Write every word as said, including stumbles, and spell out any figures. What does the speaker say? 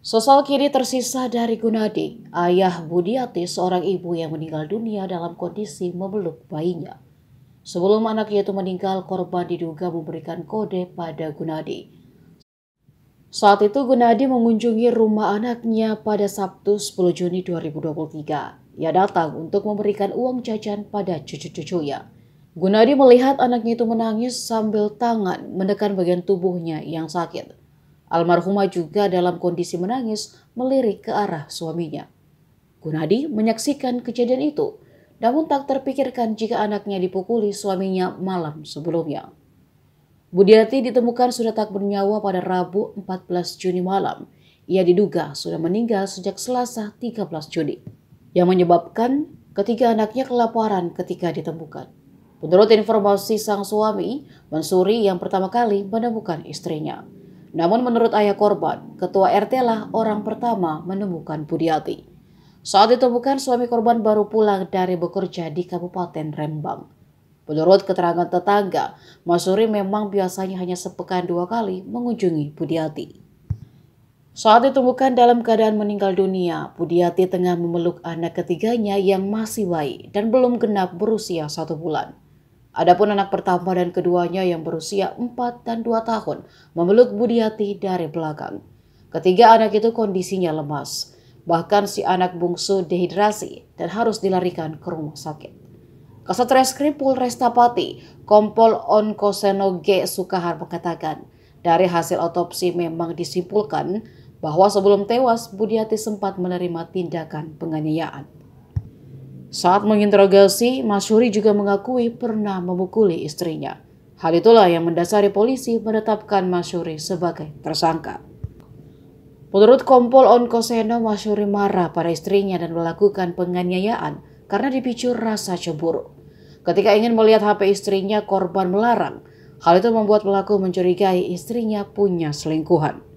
Sosal kini tersisa dari Gunadi, ayah Budiati, seorang ibu yang meninggal dunia dalam kondisi memeluk bayinya. Sebelum anaknya itu meninggal, korban diduga memberikan kode pada Gunadi. Saat itu Gunadi mengunjungi rumah anaknya pada Sabtu sepuluh Juni dua ribu dua puluh tiga. Ia datang untuk memberikan uang jajan pada cucu-cucunya. Gunadi melihat anaknya itu menangis sambil tangan menekan bagian tubuhnya yang sakit. Almarhumah juga dalam kondisi menangis melirik ke arah suaminya. Gunadi menyaksikan kejadian itu, namun tak terpikirkan jika anaknya dipukuli suaminya malam sebelumnya. Budiati ditemukan sudah tak bernyawa pada Rabu empat belas Juni malam. Ia diduga sudah meninggal sejak Selasa tiga belas Juni, yang menyebabkan ketiga anaknya kelaparan ketika ditemukan. Menurut informasi sang suami, Mansuri yang pertama kali menemukan istrinya. Namun menurut ayah korban, ketua R T lah orang pertama menemukan Budiati. Saat ditemukan, suami korban baru pulang dari bekerja di Kabupaten Rembang. Menurut keterangan tetangga, Mansuri memang biasanya hanya sepekan dua kali mengunjungi Budiati. Saat ditemukan dalam keadaan meninggal dunia, Budiati tengah memeluk anak ketiganya yang masih bayi dan belum genap berusia satu bulan. Adapun anak pertama dan keduanya yang berusia empat dan dua tahun memeluk Budiati dari belakang. Ketiga anak itu kondisinya lemas. Bahkan si anak bungsu dehidrasi dan harus dilarikan ke rumah sakit. Kasat Reskrim Polresta Pati, Kompol Onkoseno G. Sukahar mengatakan, dari hasil otopsi memang disimpulkan bahwa sebelum tewas Budiati sempat menerima tindakan penganiayaan. Saat menginterogasi, Mansuri juga mengakui pernah memukuli istrinya. Hal itulah yang mendasari polisi menetapkan Mansuri sebagai tersangka. Menurut Kompol Onkoseno, Mansuri marah pada istrinya dan melakukan penganiayaan karena dipicu rasa cemburu. Ketika ingin melihat H P istrinya, korban melarang. Hal itu membuat pelaku mencurigai istrinya punya selingkuhan.